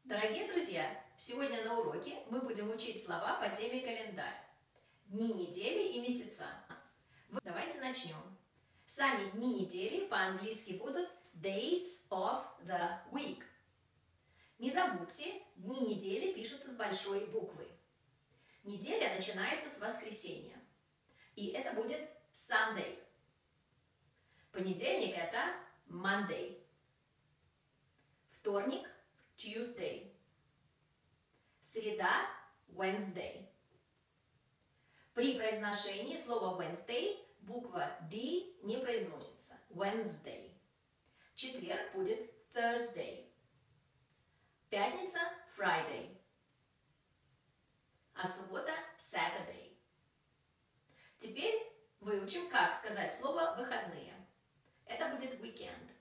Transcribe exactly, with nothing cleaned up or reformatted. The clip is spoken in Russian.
Дорогие друзья, сегодня на уроке мы будем учить слова по теме календарь. Дни недели и месяца. Давайте начнем. Сами дни недели по-английски будут days of the week. Не забудьте, дни недели пишутся с большой буквы. Неделя начинается с воскресенья. И это будет Sunday. Понедельник это Monday. Вторник – Tuesday. Среда – Wednesday. При произношении слова Wednesday буква D не произносится. Wednesday. Четверг будет Thursday. Пятница – Friday. А суббота – Saturday. Теперь выучим, как сказать слово «выходные». Это будет weekend.